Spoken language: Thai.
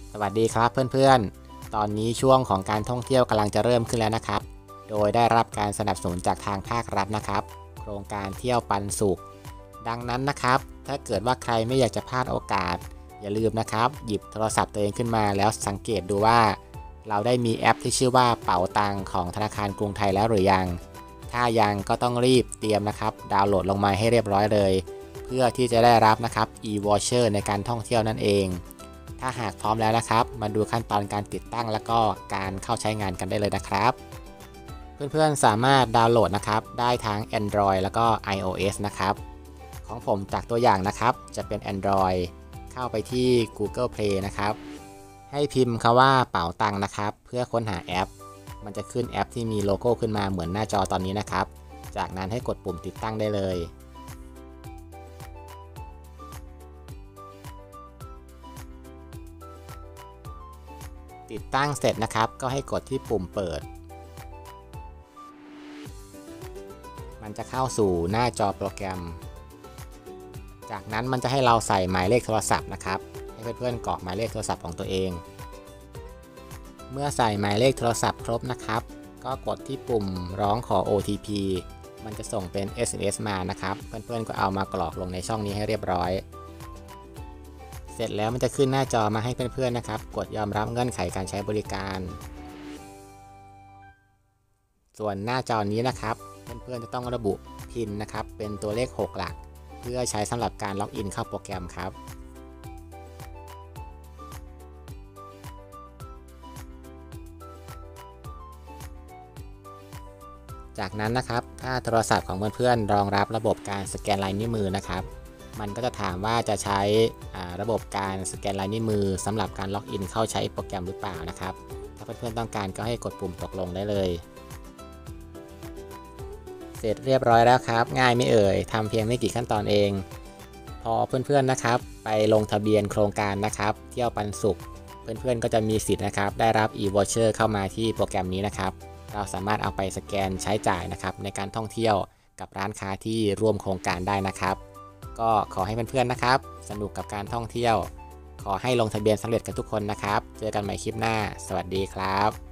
สวัสดีครับเพื่อนๆ ตอนนี้ช่วงของการท่องเที่ยวกำลังจะเริ่มขึ้นแล้วนะครับ โดยได้รับการสนับสนุนจากทางภาครัฐนะครับ โครงการเที่ยวปันสุขดังนั้นนะครับถ้าเกิดว่าใครไม่อยากจะพลาดโอกาสอย่าลืมนะครับหยิบโทรศัพท์ตัวเองขึ้นมาแล้วสังเกตดูว่าเราได้มีแอปที่ชื่อว่าเป๋าตังของธนาคารกรุงไทยแล้วหรือยังถ้ายังก็ต้องรีบเตรียมนะครับดาวน์โหลดลงมาให้เรียบร้อยเลยเพื่อที่จะได้รับนะครับ e-voucher ในการท่องเที่ยวนั่นเองถ้าหากพร้อมแล้วนะครับมาดูขั้นตอนการติดตั้งแล้วก็การเข้าใช้งานกันได้เลยนะครับเพื่อนๆสามารถดาวน์โหลดนะครับได้ทั้ง Android แล้วก็ iOS นะครับของผมจากตัวอย่างนะครับจะเป็น Android เข้าไปที่ Google Play นะครับให้พิมพ์คำว่าเป๋าตังนะครับเพื่อค้นหาแอปมันจะขึ้นแอปที่มีโลโก้ขึ้นมาเหมือนหน้าจอตอนนี้นะครับจากนั้นให้กดปุ่มติดตั้งได้เลยติดตั้งเสร็จนะครับก็ให้กดที่ปุ่มเปิดมันจะเข้าสู่หน้าจอโปรแกรมจากนั้นมันจะให้เราใส่หมายเลขโทรศัพท์นะครับให้เพื่อนๆกรอกหมายเลขโทรศัพท์ของตัวเองเมื่อใส่หมายเลขโทรศัพท์ครบนะครับก็กดที่ปุ่มร้องขอ OTP มันจะส่งเป็น SMS มานะครับเพื่อนๆก็เอามากรอกลงในช่องนี้ให้เรียบร้อยเสร็จแล้วมันจะขึ้นหน้าจอมาให้เพื่อนๆนะครับกดยอมรับเงื่อนไขการใช้บริการส่วนหน้าจอนี้นะครับเพื่อนๆจะต้องระบุ PIN นะครับเป็นตัวเลข6หลักเพื่อใช้สำหรับการล็อกอินเข้าโปรแกรมครับจากนั้นนะครับถ้าโทรศัพท์ของเพื่อนๆรองรับระบบการสแกนลายนิ้วมือนะครับมันก็จะถามว่าจะใช้ระบบการสแกนลายนิ้วมือสำหรับการล็อกอินเข้าใช้โปรแกรมหรือเปล่านะครับถ้าเพื่อนๆต้องการก็ให้กดปุ่มตกลงได้เลยเสร็จเรียบร้อยแล้วครับง่ายไม่เอ่ยทำเพียงไม่กี่ขั้นตอนเองพอเพื่อนๆนะครับไปลงทะเบียนโครงการนะครับเที่ยวปันสุขเพื่อนๆก็จะมีสิทธิ์นะครับได้รับ e-voucher เข้ามาที่โปรแกรมนี้นะครับเราสามารถเอาไปสแกนใช้จ่ายนะครับในการท่องเที่ยวกับร้านค้าที่ร่วมโครงการได้นะครับก็ขอให้เพื่อนๆนะครับสนุกกับการท่องเที่ยวขอให้ลงทะเบียนสำเร็จกันทุกคนนะครับเจอกันใหม่คลิปหน้าสวัสดีครับ